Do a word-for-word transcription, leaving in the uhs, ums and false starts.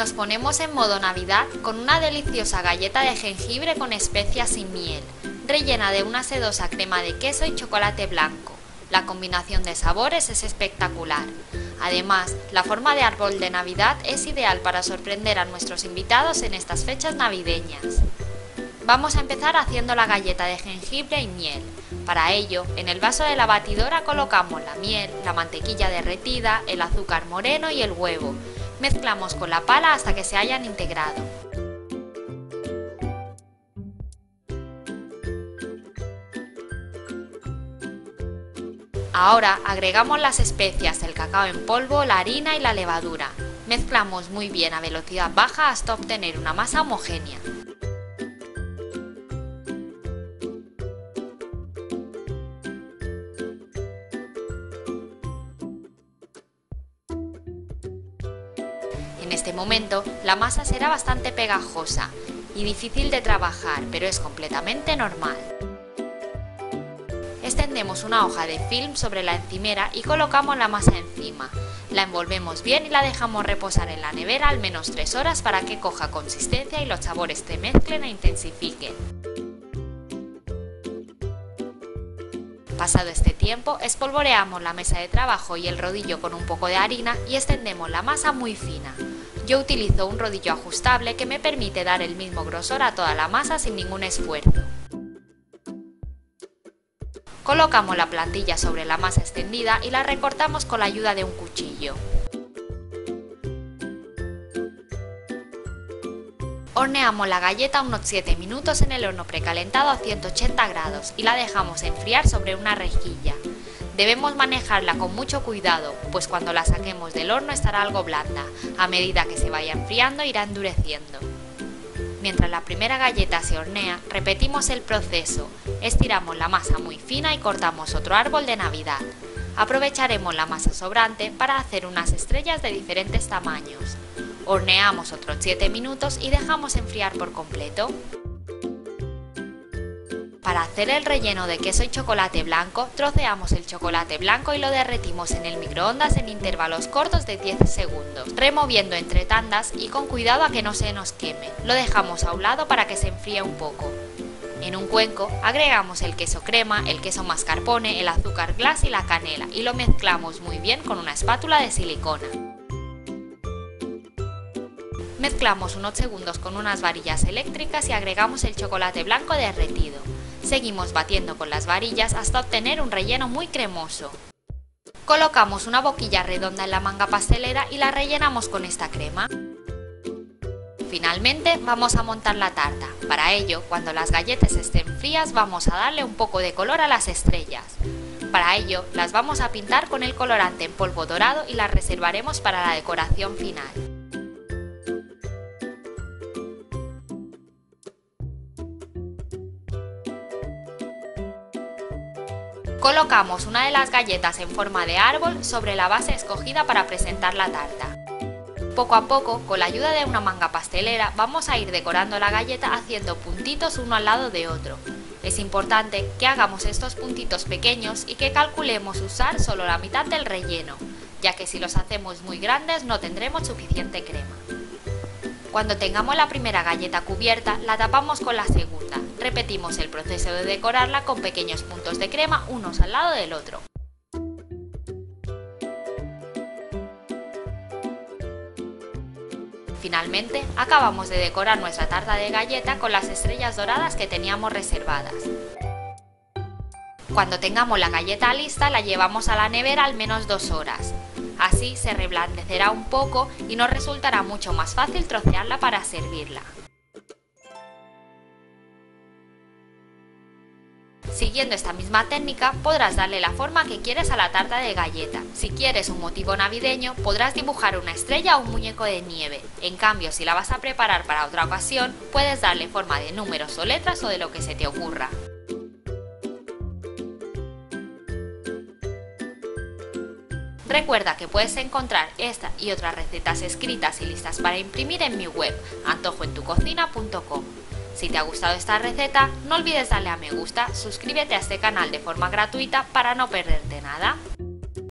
Nos ponemos en modo Navidad con una deliciosa galleta de jengibre con especias y miel, rellena de una sedosa crema de queso y chocolate blanco. La combinación de sabores es espectacular. Además, la forma de árbol de Navidad es ideal para sorprender a nuestros invitados en estas fechas navideñas. Vamos a empezar haciendo la galleta de jengibre y miel. Para ello, en el vaso de la batidora colocamos la miel, la mantequilla derretida, el azúcar moreno y el huevo. Mezclamos con la pala hasta que se hayan integrado. Ahora agregamos las especias, el cacao en polvo, la harina y la levadura. Mezclamos muy bien a velocidad baja hasta obtener una masa homogénea. En este momento, la masa será bastante pegajosa y difícil de trabajar, pero es completamente normal. Extendemos una hoja de film sobre la encimera y colocamos la masa encima. La envolvemos bien y la dejamos reposar en la nevera al menos tres horas para que coja consistencia y los sabores se mezclen e intensifiquen. Pasado este tiempo, espolvoreamos la mesa de trabajo y el rodillo con un poco de harina y extendemos la masa muy fina. Yo utilizo un rodillo ajustable que me permite dar el mismo grosor a toda la masa sin ningún esfuerzo. Colocamos la plantilla sobre la masa extendida y la recortamos con la ayuda de un cuchillo. Horneamos la galleta unos siete minutos en el horno precalentado a ciento ochenta grados y la dejamos enfriar sobre una rejilla. Debemos manejarla con mucho cuidado, pues cuando la saquemos del horno estará algo blanda. A medida que se vaya enfriando irá endureciendo. Mientras la primera galleta se hornea, repetimos el proceso. Estiramos la masa muy fina y cortamos otro árbol de Navidad. Aprovecharemos la masa sobrante para hacer unas estrellas de diferentes tamaños. Horneamos otros siete minutos y dejamos enfriar por completo. Para hacer el relleno de queso y chocolate blanco, troceamos el chocolate blanco y lo derretimos en el microondas en intervalos cortos de diez segundos, removiendo entre tandas y con cuidado a que no se nos queme. Lo dejamos a un lado para que se enfríe un poco. En un cuenco agregamos el queso crema, el queso mascarpone, el azúcar glass y la canela y lo mezclamos muy bien con una espátula de silicona. Mezclamos unos segundos con unas varillas eléctricas y agregamos el chocolate blanco derretido. Seguimos batiendo con las varillas hasta obtener un relleno muy cremoso. Colocamos una boquilla redonda en la manga pastelera y la rellenamos con esta crema. Finalmente vamos a montar la tarta. Para ello, cuando las galletas estén frías vamos a darle un poco de color a las estrellas. Para ello, las vamos a pintar con el colorante en polvo dorado y las reservaremos para la decoración final. Colocamos una de las galletas en forma de árbol sobre la base escogida para presentar la tarta. Poco a poco, con la ayuda de una manga pastelera, vamos a ir decorando la galleta haciendo puntitos uno al lado de otro. Es importante que hagamos estos puntitos pequeños y que calculemos usar solo la mitad del relleno, ya que si los hacemos muy grandes no tendremos suficiente crema. Cuando tengamos la primera galleta cubierta, la tapamos con la segunda. Repetimos el proceso de decorarla con pequeños puntos de crema unos al lado del otro. Finalmente, acabamos de decorar nuestra tarta de galleta con las estrellas doradas que teníamos reservadas. Cuando tengamos la galleta lista, la llevamos a la nevera al menos dos horas. Así se reblandecerá un poco y nos resultará mucho más fácil trocearla para servirla. Siguiendo esta misma técnica podrás darle la forma que quieres a la tarta de galleta. Si quieres un motivo navideño podrás dibujar una estrella o un muñeco de nieve. En cambio, si la vas a preparar para otra ocasión, puedes darle forma de números o letras o de lo que se te ocurra. Recuerda que puedes encontrar esta y otras recetas escritas y listas para imprimir en mi web, antojo en tu cocina punto com. Si te ha gustado esta receta, no olvides darle a me gusta, suscríbete a este canal de forma gratuita para no perderte nada.